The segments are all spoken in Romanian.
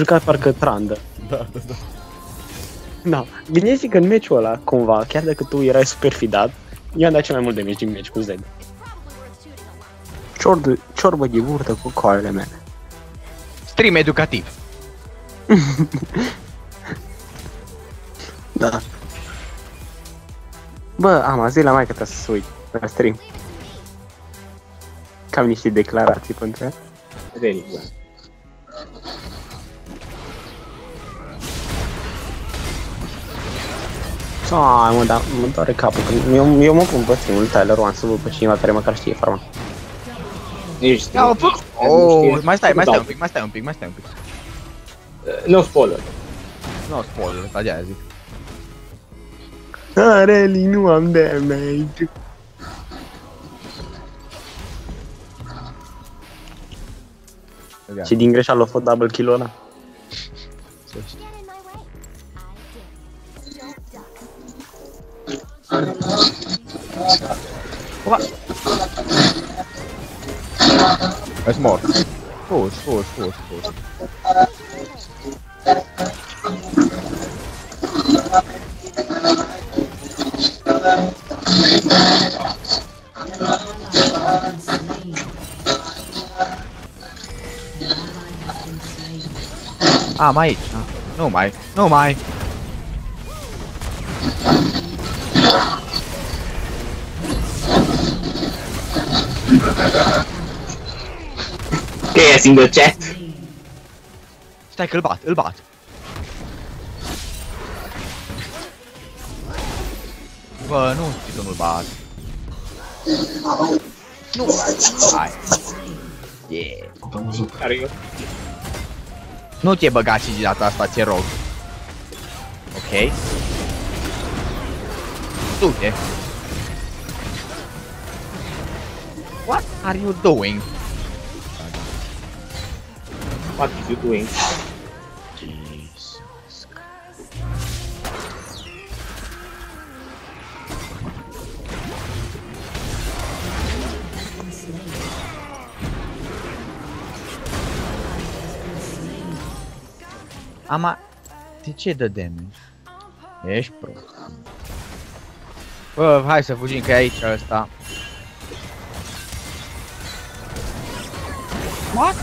jucat parcă Trandă. Da. Da, gândeți că în meciul ăla, cumva, chiar dacă tu erai super fidat, i-a dat cel mai mult damage din meci cu Zed. Ciorbă de burtă cu coarele mele. Stream educativ. Da. Bă, am zi la maică ta să se uit la stream. Cam niște declarații pentru ea. Veni, Ai mă, dar mă doare capul, că eu mă pun pe stream-ul Tyler One să văd pe cineva care măcar știe farma. Ești Mai stai un pic. No spoiler. Nu spoiler, asta de-aia zic. Really, nu am damage. Și din greșeală a fost double kill-ul ăla. It's more. Push. Mai aici. Nu mai. Chaos in the chat. Stai că îl bat. Bă, nu știu să nu-l bat. Nu. Hai. Yeah. Care eu? Nu te băga și de data asta, ți rog. Ok. Du-te. What are you doing? What is you doing? Jesus. Ama, de ce dă damage? Ești prost. Bă, hai să fugim că e aici ăsta. What?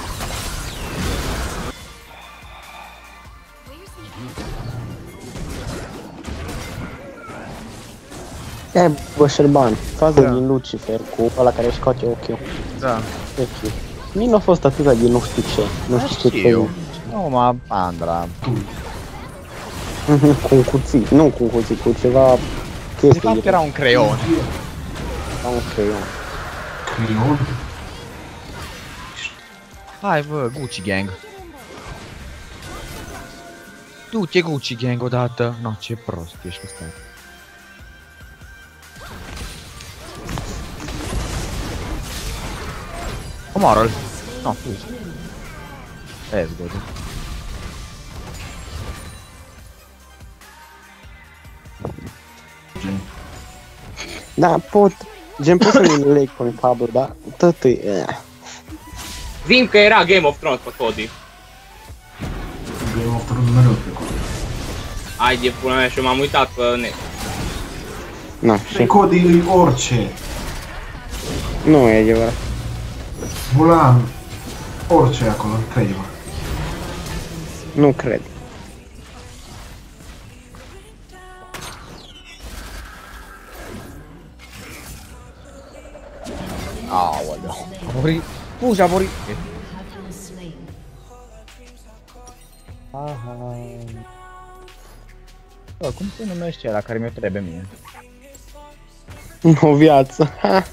E, bă, Șerban, fază din Lucifer cu ăla care își scoate ochiul. Da. Deci, mie nu a fost atâta de nu știu ce. Nu știu ce eu. Nu, mă, Pandra. Cu un cuțit, nu cu un cuțit, cu ceva De chestii. fapt era un creion. Era un creion. Creion? Hai, bă, Gucci Gang. Du-te Gucci Gang odată. No, ce prost ești cu stai. Omoară-l. No, fugi. Let's go, dude. Da, pot. Gen pot să-mi leg cu un Pablo, dar tot e... Zim că era Game of Thrones pe Cody. Game of Thrones mereu pe Cody. Hai de pula mea și m-am uitat pe net. Nu, Pe și... Cody îi orice. Nu e adevărat. Bulan, orice acolo, crede-mă. Nu cred. Aoleu. A murit. Fugi, a murit. Aha. Bă, cum se numește ăla care mi-o trebuie mie? O viață.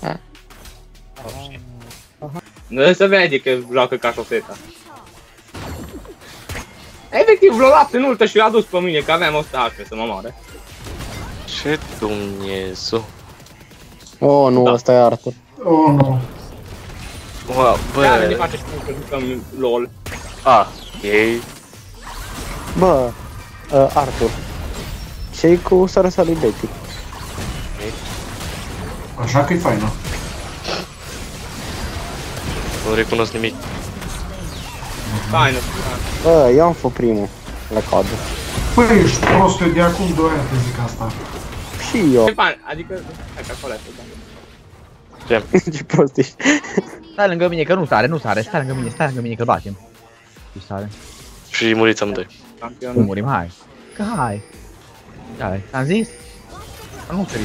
Nu se vede că joacă ca șoseta. Efectiv, l-a luat în ultă și l-a dus pe mine, că aveam 100 HP să mă moare. Ce Dumnezeu. Oh, nu, Da. ăsta e Arthur. Oh, nu. Wow, Bă, ne bă, face și că jucăm LOL. ei, Bă, Arthur. Ce-i cu sărăsa lui Betty? Așa că e faină. nu recunosc nimic. Faină. Bă, eu am fost primul la codă. Păi, ești prost, eu de acum 2 ani te zic asta. Și eu. Ce bani? Adică, hai că acolo ai făcut. Ce? Ce prost ești. Stai lângă mine că nu sare, stai lângă mine că batem. Și sare. Și muriți amândoi. Cum Campionul. murim, hai. Că hai. Hai, am zis? Nu sări.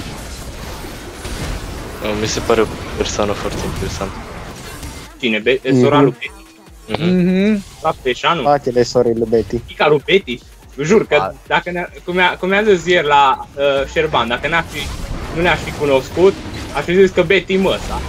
Mi se pare o persoană foarte interesantă. Cine? Sora lui Betty? Mhm. La Peșanu? Fatele sorei lui Betty. Fica lui Betty? Jur că dacă cum mi-a zis ieri la Șerban, dacă nu ne-aș fi cunoscut, aș fi zis că Betty măsa.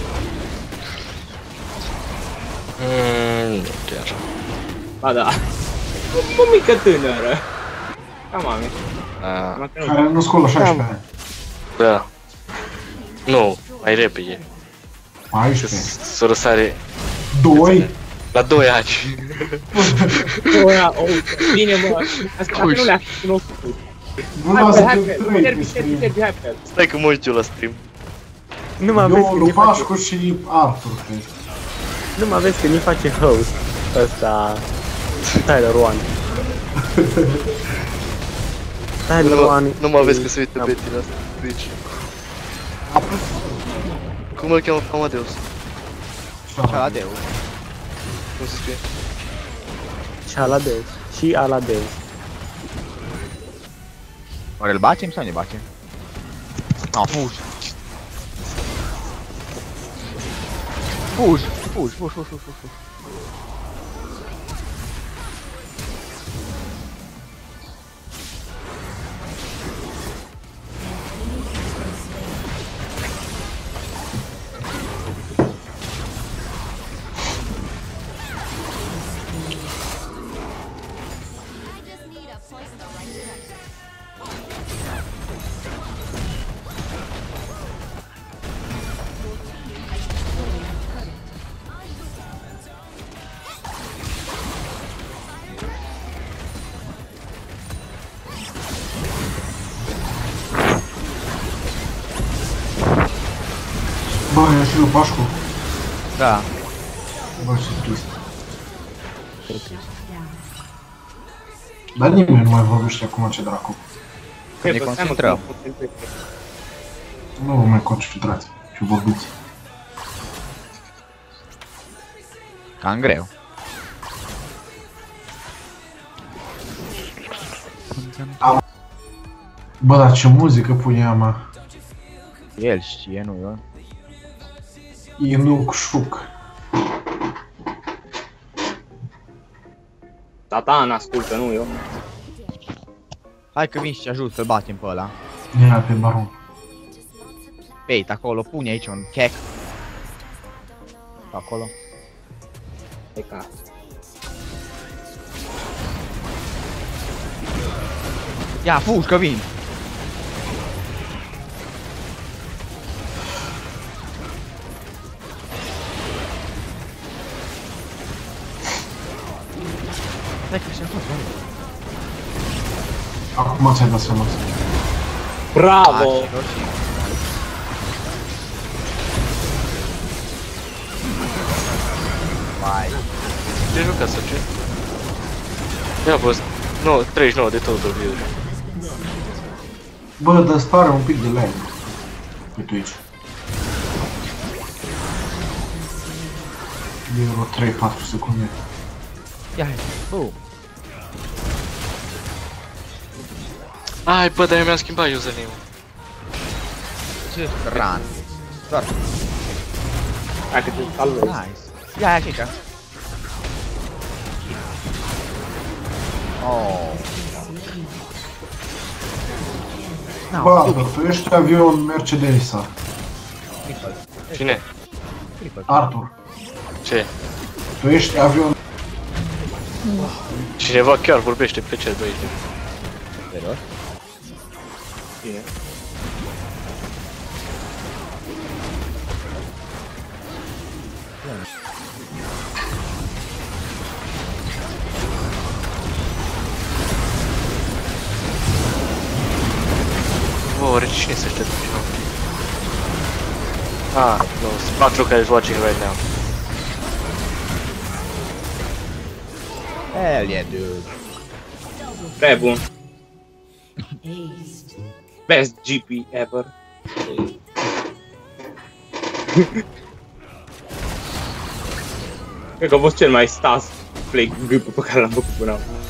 Nu chiar. Ba da. O mică tânără. Ca mami. Care nu scol la 16 ani. Da. Nu, mai repede. 14. Să răsare 2. la 2 ani. Bine mă, asta nu le-aș fi cunoscut. Nu Hai lasă pe de Hyper, 3 derby, pe stream. derby, Hyper. Stai că mă uit eu la stream. Nu mă vezi Eu, că lui ne face, Pașcu și Arthur, cred. nu mă vezi că ne face host ăsta Tyler One. Tyler One. Nu mă vezi că se uită Betty la Twitch. Cum îl cheamă pe Amadeus? Adeus. Cum se scrie? Și Aladeus. Și Aladeus. Oare îl bacem sau ne bacem? No, fugi. Fugi. Bă, eu și lui Pașcu. Da. Bă, ce trist. Dar nimeni nu mai vorbește acum, ce dracu. Ne concentrăm. Nu vă mai concentrați și vorbiți. Cam greu. Bă, dar ce muzică pune mă. El știe, nu eu. Inuc șuc. Tata ascultă, nu eu. Hai că vin și te ajut să-l batem pe ăla. Ia pe baron. Bait acolo, pune aici un check. Acolo. E ca. Ia, fugi că vin. Stai că și-a fost, Acum ți-ai dat seama. Bravo! Vai. Ce juca sau ce? Ce a fost? Nu, 39 de total view. Bă, dar stare un pic de lag pe Twitch. E vreo 3-4 secunde. Ia, hai. Boom. Ai, bă, dar eu mi-am schimbat username-ul. Ce ran. Doar. Hai că te salvezi. Nice. Ia, ia, chica. Oh. No, Bă, stupid. Arthur, tu ești avion Mercedesa. Triple. Cine? Triple. Arthur, Ce? tu ești avion... Cineva chiar vorbește pe cel de aici. Serios? Bine. Bă, oare cine se așteaptă pe nou? Ah, no, it's 4 guys watching right now. Hell yeah, dude. Prea bun. Best GP ever. Cred că a fost cel mai stas play GP pe care l-am făcut până acum.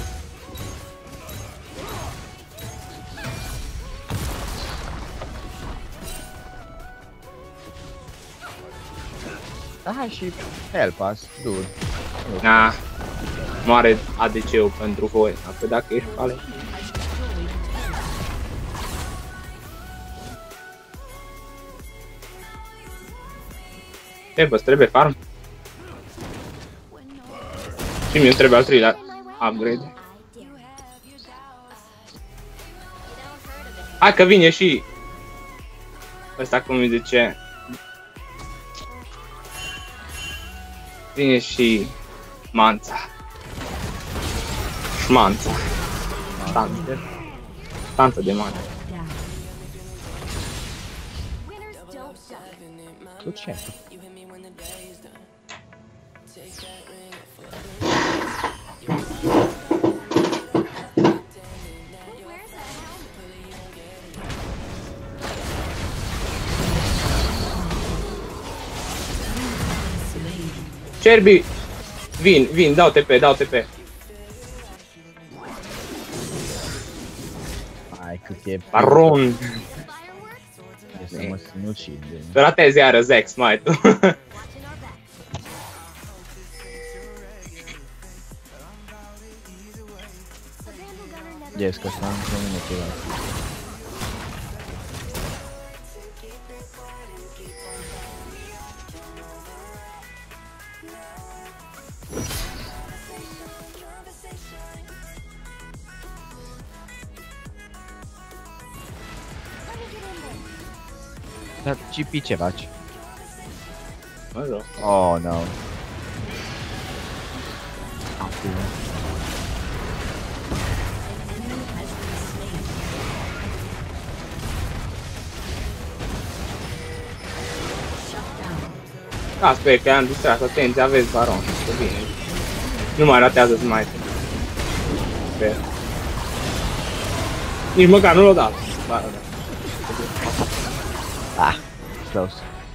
Hai și help us, dude. Na, moare ADC-ul pentru voi, apoi dacă ești pale. Trebuie farm. Și mie trebuie al treilea upgrade. Hai că vine și ăsta, cum îi zice. Vine și Manța. Șmanța. Stanță de manță. Tu ce? Cerbi! Vin, dau TP. Hai cât e... Baron! E să mă sinucid. Ratezi iară, Zex, mai tu. Yes, că stau într-o minută. Dar GP ce faci? Mă rog. Oh, no. Acum. Da, sper că i-am distrat, atenție, aveți baron, că bine. Nu mai ratează smite. Sper. Nici măcar nu l-o dat. Ba, da. Ah, close.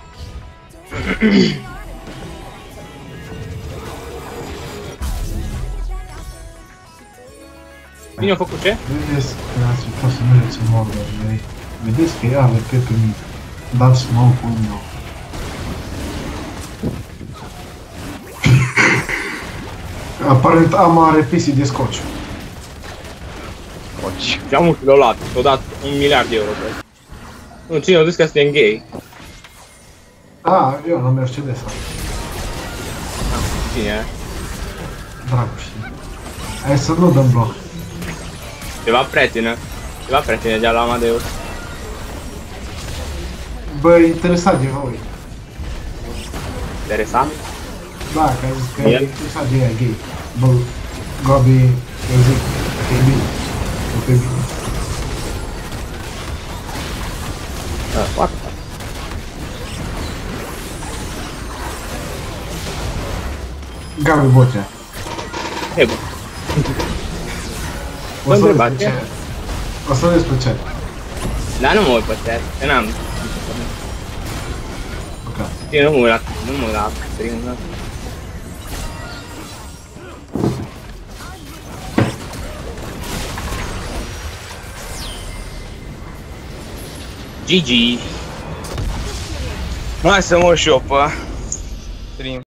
Bine a făcut ce? Vedeți că ați fost să mergeți în order. Vedeți că ea are pe mine. Dați smoke-ul meu. Aparent am are PC de scoci. Coci. Și am l-au luat, l-au dat 1 miliard de euro pe asta. Nu, cine a zis că suntem gay? Eu la Mercedes am. Cine? Dracu știi. Hai să nu dăm bloc. Ceva prietenă de la Amadeus. Bă, interesat de voi. Interesant? Da, că ai zis că e interesat de ea gay. Bă, Gabi, eu zic, că e bine. Că e bine. Da, foarte fain. Gabi Bocea. E bun. O să vezi întrebați, pe chat. O să vezi pe chat. Dar nu mă uit pe chat, că n-am. Ok. Știi, nu mă uit la stream, da. GG. Hai să mă și eu pe stream.